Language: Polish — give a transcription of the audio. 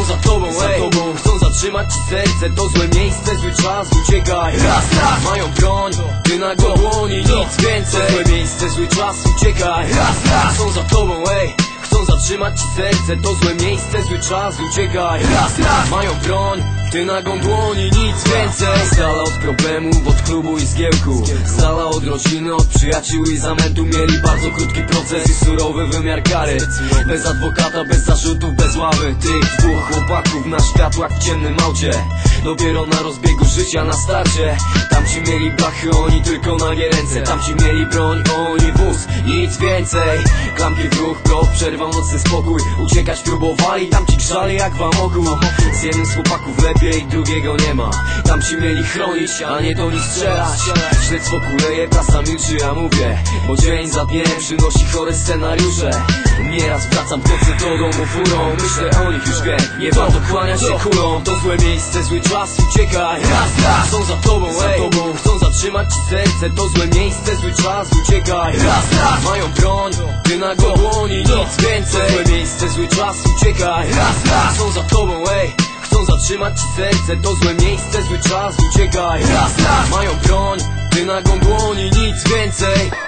są za tobą, chcą zatrzymać ci serce. To złe miejsce, zły czas, uciekaj. Raz, raz, mają broń, ty na go dłoni, nic więcej. To złe miejsce, zły czas, uciekaj. Raz, raz, są za tobą, chcą zatrzymać ci serce. To złe miejsce, zły czas, uciekaj. Raz, raz, mają broń, ty na go dłoni, nic więcej. Z dala od problemów, od klubu i zgiełku, z dala od rodziny, od przyjaciół i zamętu. Mieli bardzo krótki proces i surowy wymiar kary. Bez adwokata, bez zarzutów, bez ławy. Tych dwóch chłopaków na światłach w ciemnym aucie, dopiero na rozbiegu życia, na starcie. Tamci mieli blachy, oni tylko nagie ręce. Tamci mieli broń, oni wóz, nic więcej. Klamki w ruch, proch, przerwał nocny spokój. Uciekać próbowali, tamci grzali jak wam ogół. Z jednym z chłopaków lepiej, drugiego nie ma. Tamci mieli chronić, a nie do nich strzelać. Śledztwo kuleje, prasa milczy, ja mówię, bo dzień za dniem przynosi chore scenariusze. Nieraz wracam w nocy do domu furą, myślę o nich, już wiem, nie warto kłaniać się kulą. To złe miejsce, zły czas, uciekaj. Raz, raz, są za tobą, chcą zatrzymać ci serce. To złe miejsce, zły czas, uciekaj. Raz, raz, mają broń, ty na go dłoni, nic więcej. To złe miejsce, zły czas, uciekaj. Raz, raz, są za tobą, chcą zatrzymać ci serce. To złe miejsce, zły czas, uciekaj. Raz, raz, mają broń, ty na go dłoni, nic więcej.